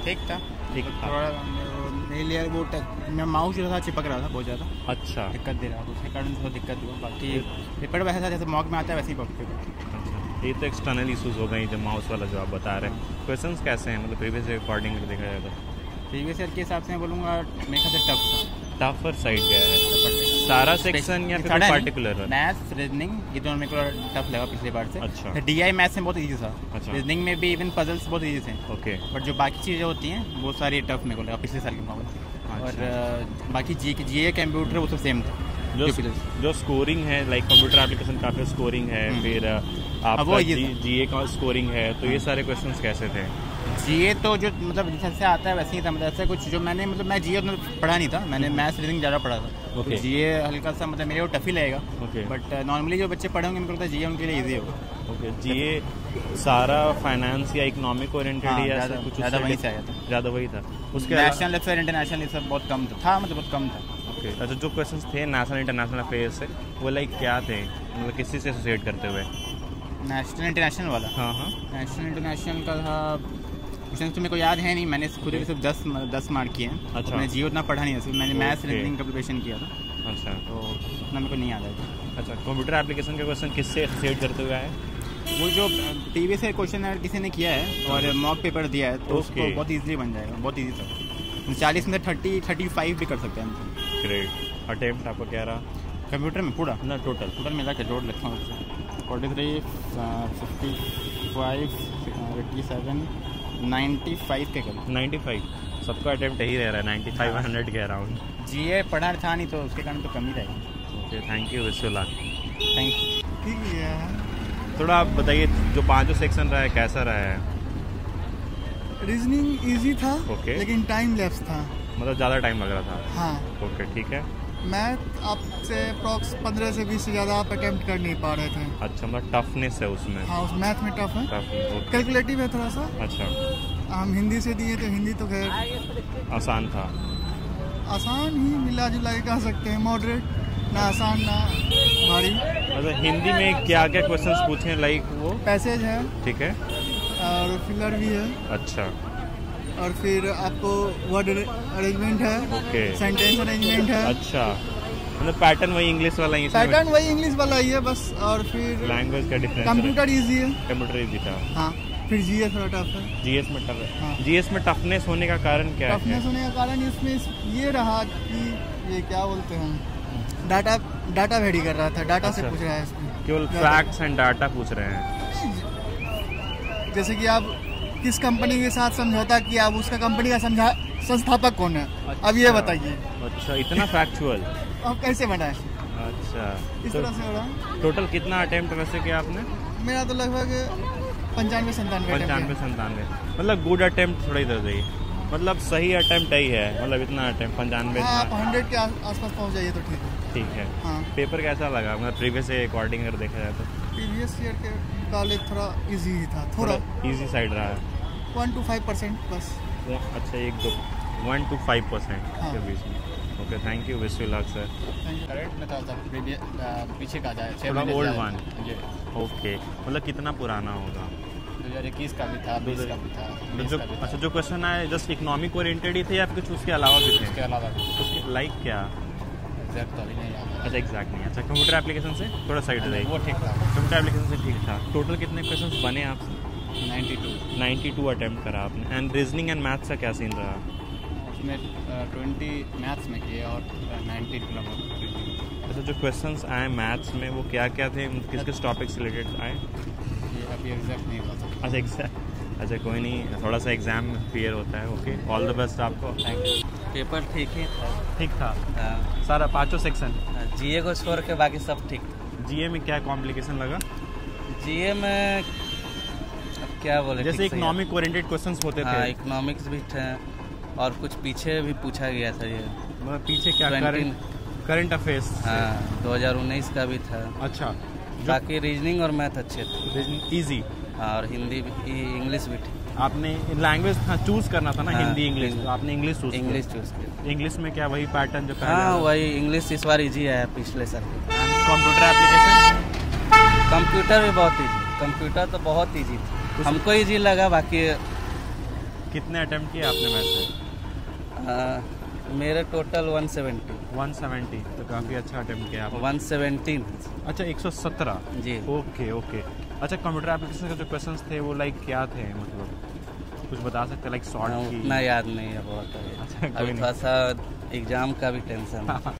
ठीक था। ठीक था। थोड़ा मेरे लिए वो मैं माउस जो था चिपक रहा था बहुत ज़्यादा, अच्छा दिक्कत दे रहा था, उसके कारण थोड़ा दिक्कत हुआ। बाकी पेपर वैसा था जैसे मॉक में आता है वैसे ही पेपर। अच्छा, ये तो एक्सटर्नल इशूज़ हो गई जो माउस वाला जो आप बता रहे हैं। क्वेश्चंस कैसे हैं मतलब प्रीवियस अकॉर्डिंग देखा जाए तो? प्रीवियस ईयर के हिसाब से मैं बोलूँगा मेरे ख्याल से टफ था। टफर साइड गया है सारा सेक्शन या फिर पार्टिकुलर? मैथ्स रीजनिंग ये दोनों मेरे को टफ लगा पिछली बार से। अच्छा। DI मैथ्स में बहुत ईजी था। अच्छा। रीजनिंग में भी इवन पजल्स बहुत ईजी थे। ओके। बट जो बाकी चीज़ें होती हैं वो सारी टफ मेरे को लगा पिछले साल के मुकाबले। और बाकी GA कंप्यूटर वो सब सेम था। जो स्कोरिंग है लाइक कंप्यूटर एप्लीकेशन काफ़ी स्कोरिंग है, फिर आपका GA का स्कोरिंग है, तो ये सारे क्वेश्चंस कैसे थे? GA तो जो मतलब जैसे आता है वैसे ही था, मतलब ऐसा कुछ जो मैंने मतलब मैं GA उतना पढ़ा नहीं था, मैंने मैथ्स रीजनिंग ज़्यादा पढ़ा था। ओके। तो GA हल्का सा मतलब मेरे को टफ ही लगेगा। ओके। बट नॉर्मली जो बच्चे पढ़े होंगे मेरे को लगता है GA उनके लिए ईजी होगा। ओके। GA सारा फाइनेंस या इकोनॉमिक ओरिएंटेड या ऐसा कुछ? ज़्यादा वही से आया था। ज़्यादा वही था। उसके नेशनल अफेयर इंटरनेशनल ये सब बहुत कम था मतलब बहुत कम था। ओके। अच्छा, जो क्वेश्चंस थे नेशनल इंटरनेशनल अफेयर से वो लाइक क्या थे, मतलब किसी से एसोसिएट करते हुए? नेशनल इंटरनेशनल वाला? हाँ हाँ। नेशनल इंटरनेशनल का था क्वेश्चन तो मेरे को याद है नहीं, मैंने खुद के सिर्फ 10 मार्क किए हैं। अच्छा। मैंने GA उतना पढ़ा नहीं है, सिर्फ मैंने मैथ्स रीजनिंग का प्रिपरेशन किया था। अच्छा। तो उतना मेरे को नहीं याद है। अच्छा, कंप्यूटर एप्लीकेशन के क्वेश्चन किससे एसोसिएट करते हुए आए? वो जो प्रीवियस से क्वेश्चन अगर किसी ने किया है और मॉक पेपर दिया है तो उसको बहुत ईजिली बन जाएगा, बहुत ईजी था। 40 में 35 भी कर सकते हैं। ग्रेट। अटेम्प्ट आपका क्या रहा कंप्यूटर में? पूरा ना टोटल मिला के जोड़ लेता हूँ उससे 43 55 87 95 के करीब। 95 सबका अटेम्प्ट यही रह रहा है 95 100 के अराउंड। GA पढ़ा था नहीं तो उसके कारण तो कम ही रहेगा। Okay, thank you, wish you luck. Thank you. ठीक है, थोड़ा आप बताइए जो 5 सेक्शन रहा है कैसा रहा है? रीजनिंग इजी था। ओके। लेकिन टाइम लैप्स था, मतलब ज़्यादा टाइम लग रहा था। हाँ। ओके, ठीक है। मैथ आपसे अप्रॉक्स 15 से 20 से ज़्यादा आप अटेम्प्ट कर नहीं पा रहे थे। अच्छा, मतलब टफनेस है उसमें? हाँ, उस मैथ में टफ है, टफ। कैलकुलेटिव है थोड़ा सा। अच्छा। हम हिंदी से दिए तो हिंदी तो खैर आसान था। आसान ही मिला जुला के कह सकते हैं, मॉडरेट, ना आसान ना भारी। अच्छा, हिंदी में क्या क्या क्वेश्चंस पूछे लाइक वो? पैसेज है, ठीक है, और फिलर भी है। अच्छा। और फिर आपको वर्ड अरेंजमेंट है। ओके। सेंटेंस अरेंजमेंट है। अच्छा, मतलब पैटर्न वही इंग्लिश वाला ही? पैटर्न वही इंग्लिश वाला ही है बस। और फिर लैंग्वेज का डिफरेंस? कंप्यूटर इजी है। कंप्यूटर इजी था। हाँ, फिर GS थोड़ा टफ है। GS में टफ है। हाँ। GS में टफनेस होने का कारण क्या है? टफनेस होने का कारण इसमें ये रहा कि ये क्या बोलते हैं, डाटा वेरी कर रहा था, डाटा से पूछ रहा है इसमें। केवल फैक्ट्स एंड डाटा पूछ रहे हैं? जैसे कि आप किस कंपनी के साथ समझौता किया, आप उसका कंपनी का संस्थापक कौन है? अच्छा। अब ये बताइए। अच्छा, इतना फैक्चुअल? अब कैसे बनाए? अच्छा, इस तरह से हो रहा है। टोटल कितना अटेम्प्ट वैसे किया आपने? मेरा तो लगभग 95-97। मतलब गुड अटेम्प्ट थोड़ा इधर जाइए, मतलब सही अटेम्प्ट ही है, मतलब इतना अटेम्प्ट 95? हाँ, आप 100 के आसपास पहुंच जाइए तो ठीक है। ठीक है। हाँ। पेपर कैसा लगा मतलब प्रीवियस से अकॉर्डिंग अगर देखा जाए तो? प्रीवियस ईयर के मुकाबले थोड़ा इजी ही था, थोड़ा इजी साइड रहा है। 1 to 5% बस। अच्छा, 1 to 5% हाँ। के बीच में। Okay, thank you, wish you luck sir. Correct में था पीछे का जाए थोड़ा ओल्ड वन। ओके, मतलब कितना पुराना होगा? 2021 का भी था, 20 का भी था, 20 का भी था। अच्छा, जो क्वेश्चन आए जस्ट इकोनॉमिक ओरिएंटेड ही थे या फिर कुछ उसके अलावा भी थे? उसके अलावा उसके लाइक क्या? एग्जैक्ट तो अभी नहीं याद है। अच्छा, एग्जैक्ट नहीं। अच्छा, कंप्यूटर एप्लीकेशन से थोड़ा साइड रही? वो ठीक था। कंप्यूटर एप्लीकेशन से ठीक था। टोटल कितने क्वेश्चंस बने आपसे? 92 अटेम्प्ट करा आपने। एंड रीजनिंग एंड मैथ्स का क्या सीन रहा? उसमें 20 मैथ्स में किए और 19 अच्छा, जो क्वेश्चंस आए मैथ्स में वो क्या क्या थे, किस किस टॉपिक से रिलेटेड आए? ये अभी एग्जैक्ट नहीं बता सकता। अच्छा, एग्जैक्ट। अच्छा, कोई नहीं, थोड़ा सा एग्जाम क्लियर होता है। ओके, ऑल द बेस्ट आपको। Thank you. पेपर ठीक ही ठीक था सारा 5 सेक्शन? GA को छोड़ के बाकी सब ठीक। GA में क्या कॉम्प्लिकेशन लगा? GA में अब क्या बोले, जैसे इकोनॉमिक ओरिएंटेड क्वेश्चंस होते थे? इकोनॉमिक्स भी थे और कुछ पीछे भी पूछा गया था। ये पीछे क्या? Current affairs? हाँ, 2019 का भी था। अच्छा, बाकी रीजनिंग और मैथ अच्छे थे, इजी। हाँ, और हिंदी भी, इंग्लिश भी ठीक। आपने लैंग्वेज चूज करना था ना? हाँ, हिंदी इंग्लिश, तो आपने इंग्लिश चूज किया। इंग्लिश में क्या वही पैटर्न जो पहले? हाँ, वही इंग्लिश इस बार इजी है पिछले साल। Computer application? कंप्यूटर भी बहुत इजी, कंप्यूटर तो बहुत इजी था, हमको इजी लगा। बाकी कितने अटेम्प्ट किए आपने वैसे? मेरे टोटल 170। 170, तो काफ़ी अच्छा अटेम्प्ट किया आपने। 117। अच्छा 117 जी। Okay okay. अच्छा कंप्यूटर एप्लीकेशन के जो क्वेश्चंस थे वो लाइक क्या थे, मतलब कुछ बता सकते हैं लाइक शॉर्ट की? उतना याद नहीं है बहुत। अच्छा, अभी थोड़ा सा एग्जाम का भी टेंशन है।